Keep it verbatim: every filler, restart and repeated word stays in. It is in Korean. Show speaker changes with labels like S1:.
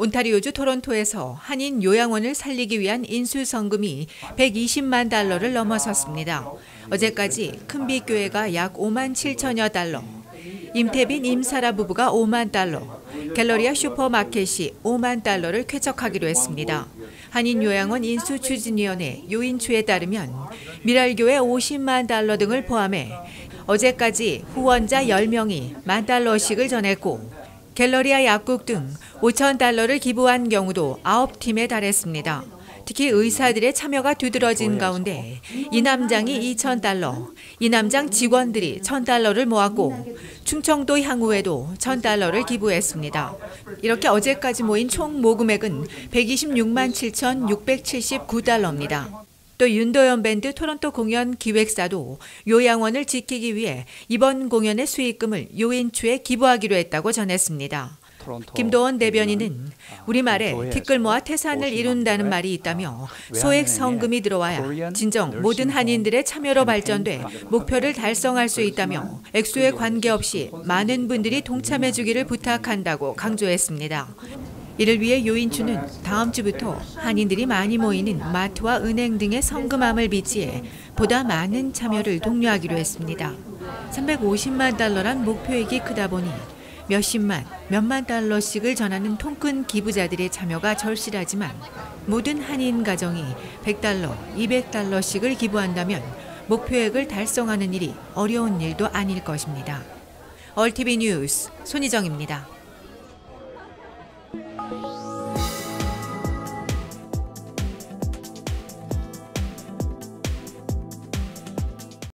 S1: 온타리오주 토론토에서 한인 요양원을 살리기 위한 인수성금이 백이십만 달러를 넘어섰습니다. 어제까지 큰빛교회가 약 오만 칠천여 달러, 임태빈 임사라 부부가 오만 달러, 갤러리아 슈퍼마켓이 오만 달러를 쾌척하기로 했습니다. 한인요양원 인수추진위원회 요인추에 따르면 미랄교회 오십만 달러 등을 포함해 어제까지 후원자 열 명이 만 달러씩을 전했고 갤러리아 약국 등 오천 달러를 기부한 경우도 아홉 팀에 달했습니다. 특히 의사들의 참여가 두드러진 가운데 이남장이 이천 달러, 이남장 직원들이 천 달러를 모았고 충청도 향후에도 천 달러를 기부했습니다. 이렇게 어제까지 모인 총 모금액은 백이십육만 칠천육백칠십구 달러입니다. 또 윤도현 밴드 토론토 공연 기획사도 요양원을 지키기 위해 이번 공연의 수익금을 요인추에 기부하기로 했다고 전했습니다. 김도원 대변인은 우리말에 티끌 모아 태산을 이룬다는 말이 있다며 소액 성금이 들어와야 진정 모든 한인들의 참여로 발전돼 목표를 달성할 수 있다며 액수에 관계없이 많은 분들이 동참해 주기를 부탁한다고 강조했습니다. 이를 위해 요인추는 다음 주부터 한인들이 많이 모이는 마트와 은행 등의 성금함을 비치해 보다 많은 참여를 독려하기로 했습니다. 삼백오십만 달러란 목표액이 크다 보니 몇십만, 몇만 달러씩을 전하는 통큰 기부자들의 참여가 절실하지만 모든 한인 가정이 백 달러, 이백 달러씩을 기부한다면 목표액을 달성하는 일이 어려운 일도 아닐 것입니다. 얼티비 뉴스 손희정입니다.